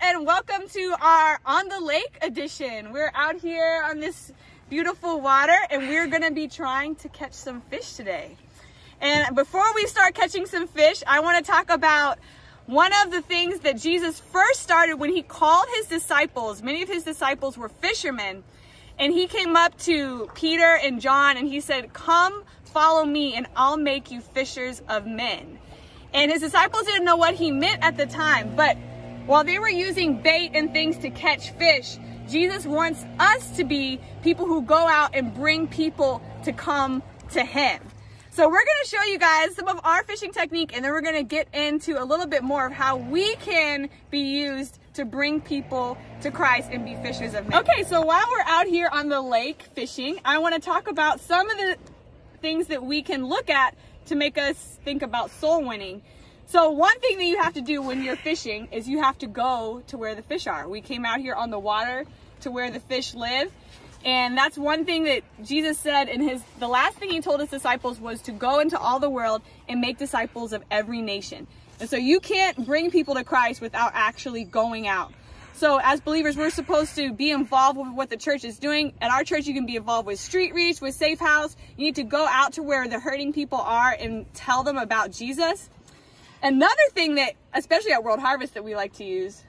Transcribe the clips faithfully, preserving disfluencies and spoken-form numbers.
and welcome to our On the Lake edition. We're out here on this beautiful water and we're gonna be trying to catch some fish today. And before we start catching some fish, I wanna talk about one of the things that Jesus first started when he called his disciples. Many of his disciples were fishermen, and he came up to Peter and John and he said, "Come, follow me and I'll make you fishers of men." And his disciples didn't know what he meant at the time, but while they were using bait and things to catch fish, Jesus wants us to be people who go out and bring people to come to him. So we're going to show you guys some of our fishing technique, and then we're going to get into a little bit more of how we can be used to bring people to Christ and be fishers of men. Okay, so while we're out here on the lake fishing, I want to talk about some of the things that we can look at to make us think about soul winning. So one thing that you have to do when you're fishing is you have to go to where the fish are. We came out here on the water to where the fish live. And that's one thing that Jesus said in his, the last thing he told his disciples was to go into all the world and make disciples of every nation. And so you can't bring people to Christ without actually going out. So as believers, we're supposed to be involved with what the church is doing. At our church, you can be involved with Street Reach, with Safe House. You need to go out to where the hurting people are and tell them about Jesus. Another thing that, especially at World Harvest, that we like to use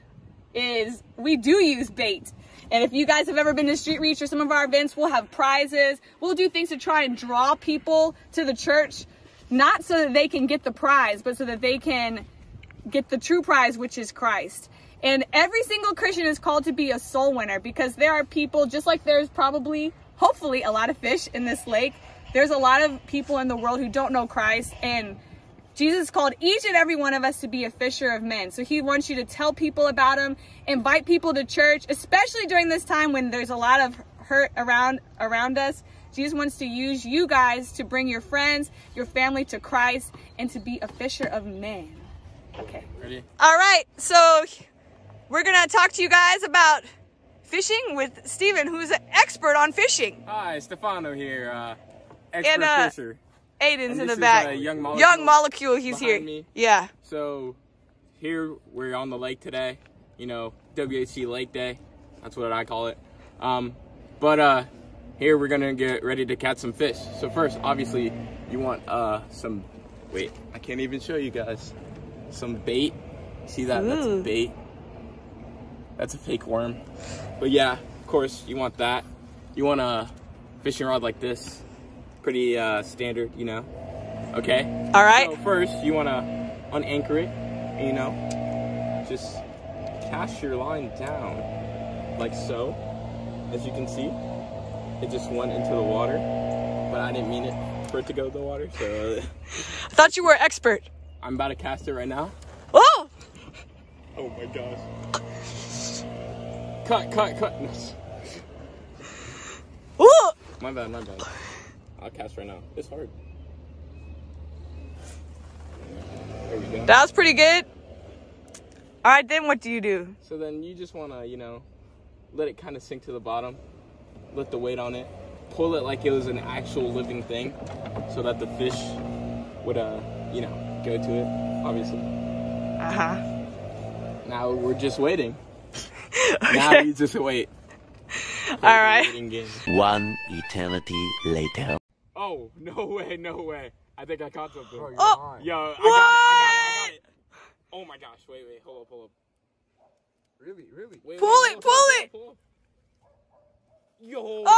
is we do use bait. And if you guys have ever been to Street Reach or some of our events, we'll have prizes. We'll do things to try and draw people to the church, not so that they can get the prize, but so that they can get the true prize, which is Christ. And every single Christian is called to be a soul winner, because there are people, just like there's probably, hopefully, a lot of fish in this lake, there's a lot of people in the world who don't know Christ, and Jesus called each and every one of us to be a fisher of men. So he wants you to tell people about him, invite people to church, especially during this time when there's a lot of hurt around around us. Jesus wants to use you guys to bring your friends, your family to Christ, and to be a fisher of men. Okay. Ready? All right. So we're going to talk to you guys about fishing with Steven, who's an expert on fishing. Hi, Stefano here, uh, expert and, uh, fisher. Aiden's and in the is, back. Uh, young molecule, young molecule, he's here. Me. Yeah. So here we're on the lake today. You know, W H C Lake Day. That's what I call it. Um, but uh, here we're gonna get ready to catch some fish. So first, obviously, you want uh, some. Wait, I can't even show you guys. Some bait. See that? Ooh. That's bait. That's a fake worm. But yeah, of course, you want that. You want a fishing rod like this. Pretty uh, standard, you know. Okay. All right. So first, you want to unanchor it. And, you know, just cast your line down, like so. As you can see, it just went into the water, but I didn't mean it for it to go to the water. So. I thought you were an expert. I'm about to cast it right now. Oh! Oh my gosh. Cut! Cut! Cut! Ooh! My bad. My bad. I'll cast right now. It's hard. There we go. That was pretty good. All right, then what do you do? So then you just want to, you know, let it kind of sink to the bottom. Let the weight on it. Pull it like it was an actual living thing, so that the fish would, uh, you know, go to it, obviously. Uh-huh. Now we're just waiting. Okay. Now you just wait. All right. One eternity later. Oh, no way, no way. I think I caught something. Oh, Yo, I got it, I got it, I got it. Oh my gosh, wait, wait, hold up, hold up. Really, really? Wait, pull wait, it, hold, pull hold, it! hold, hold. Yo!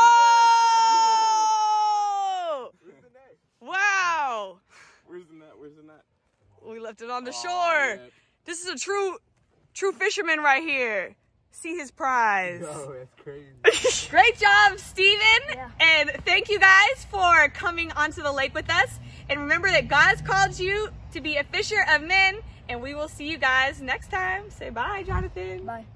Oh! Where's the net? Wow! Where's the net, where's the net? We left it on the Oh, shore. yeah. This is a true, true fisherman right here. See his prize. No, that's crazy. Great job, Steven. Yeah. And thank you guys for coming onto the lake with us. And remember that God has called you to be a fisher of men. And we will see you guys next time. Say bye, Jonathan. Bye.